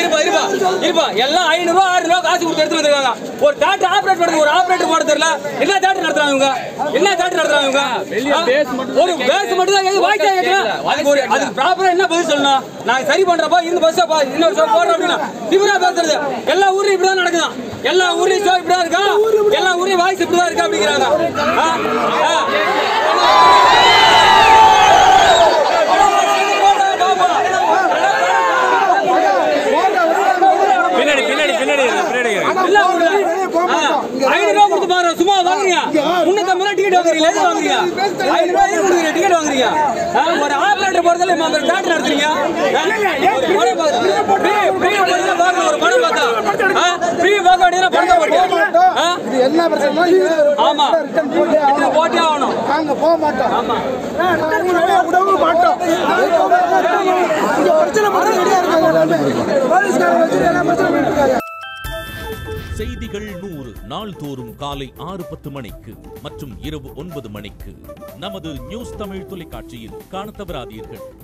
எல்லாம் 500 ரூபா 600 ரூபா காசு கொடுத்து எடுத்து வந்திருக்காங்க. ஒரு தியேட்டர் ஆபரேட் பண்றது ஒரு ஆபரேட்டர் போட தெரியல. என்ன தியேட்டர் நடத்துறாங்க இவங்க? என்ன தியேட்டர் நடத்துறாங்க இவங்க? ஒரு பேஸ் மட்டும் தான் வாய்ஸ் கேட்கலாம். அது ப்ராப்பரா என்ன பதில் சொல்லணும்? நான் சரி பண்றப்பா இந்த பஸ் இன்னொரு ஷோ போடுறோம் அப்படின்னா திமிரா பேசுறது. எல்லா ஊர்லயும் இப்படிதான் நடக்குதான். எல்லா ஊர்லயும் ஷோ இப்படிதான் இருக்கா. எல்லா ஊர்லயும் வாய்ஸ் இப்படிதான் இருக்கா அப்படிங்கிறாங்க. சும்மா வாங்குறீங்க 350 டிக்கெட் வாங்குறீங்க டிக்கெட் வாங்குறீங்க ஒரு ஆபரேட்டர் போறதுல அந்த தியேட்டர் நடத்துறீங்க ஒரு படம் பார்த்தா ஃப்ரீ பார்க்க வேண்டியது பணத்தை போட்டு இது என்ன பிரச்சனை ஆமா போட்டே ஆகணும் நாங்க போக மாட்டோம் ஆமா உடவு மாட்டோம் இங்க பிரச்சனை பண்ண ரெடியா இருக்காங்க போலீஸ்காரங்க வச்சு என்ன பிரச்சனை பண்ணிருக்காங்க. செய்திகள் 100 நாள்தோறும் காலை 6:10 மணிக்கு மற்றும் இரவு 9 மணிக்கு நமது நியூஸ் தமிழ் தொலைக்காட்சியில் காணத் தவறாதீர்கள்.